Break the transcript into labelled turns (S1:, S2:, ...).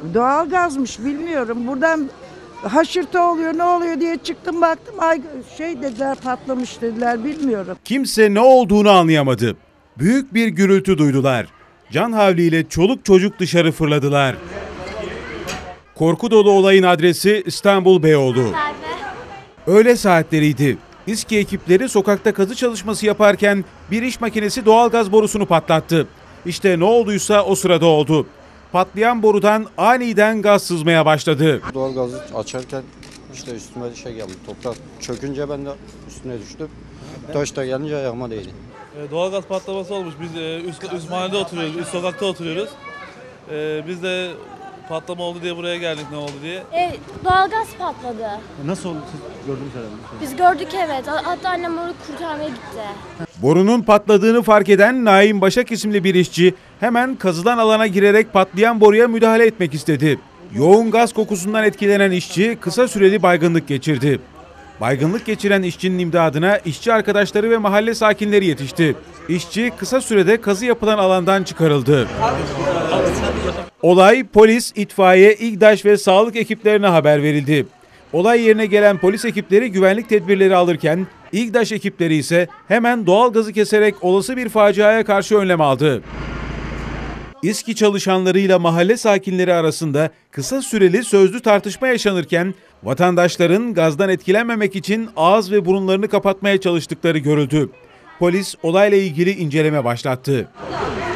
S1: Doğalgazmış bilmiyorum. Buradan haşırtı oluyor ne oluyor diye çıktım baktım. Ay şey dediler patlamış dediler bilmiyorum.
S2: Kimse ne olduğunu anlayamadı. Büyük bir gürültü duydular. Can havliyle çoluk çocuk dışarı fırladılar. Korku dolu olayın adresi İstanbul Beyoğlu. Öğle saatleriydi. İSKİ ekipleri sokakta kazı çalışması yaparken bir iş makinesi doğalgaz borusunu patlattı. İşte ne olduysa o sırada oldu. Patlayan borudan aniden gaz sızmaya başladı.
S3: Doğalgazı açarken işte üstüme şey geldi, toprak çökünce ben de üstüne düştüm. Taş da gelince ayağıma değdi.
S4: Doğalgaz patlaması olmuş. Biz üst mahallede oturuyoruz, üst sokakta oturuyoruz. Biz de patlama oldu diye buraya geldik ne oldu diye.
S5: Doğalgaz patladı.
S6: Nasıl oldu? Siz gördünüz herhalde.
S5: Biz gördük evet. Hatta annem onu kurtarmaya gitti.
S2: Borunun patladığını fark eden Naim Başak isimli bir işçi hemen kazılan alana girerek patlayan boruya müdahale etmek istedi. Yoğun gaz kokusundan etkilenen işçi kısa süreli baygınlık geçirdi. Baygınlık geçiren işçinin imdadına işçi arkadaşları ve mahalle sakinleri yetişti. İşçi kısa sürede kazı yapılan alandan çıkarıldı. Olay polis, itfaiye, İGDAŞ ve sağlık ekiplerine haber verildi. Olay yerine gelen polis ekipleri güvenlik tedbirleri alırken İGDAŞ ekipleri ise hemen doğalgazı keserek olası bir faciaya karşı önlem aldı. İSKİ çalışanlarıyla mahalle sakinleri arasında kısa süreli sözlü tartışma yaşanırken vatandaşların gazdan etkilenmemek için ağız ve burunlarını kapatmaya çalıştıkları görüldü. Polis olayla ilgili inceleme başlattı.